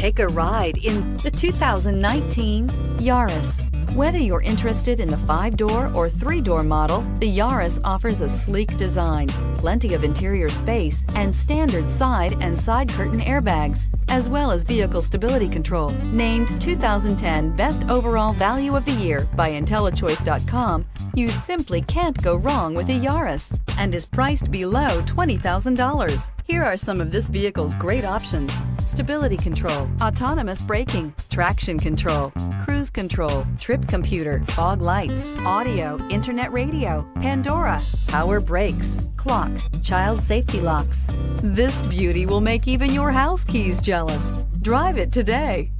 Take a ride in the 2019 Yaris. Whether you're interested in the 5-door or 3-door model, the Yaris offers a sleek design, plenty of interior space, and standard side and side curtain airbags, as well as vehicle stability control. Named 2010 Best Overall Value of the Year by IntelliChoice.com, you simply can't go wrong with a Yaris, and is priced below $20,000. Here are some of this vehicle's great options: stability control, autonomous braking, traction control, cruise control, trip computer, fog lights, audio, internet radio, Pandora, power brakes, clock, child safety locks. This beauty will make even your house keys jealous. Drive it today.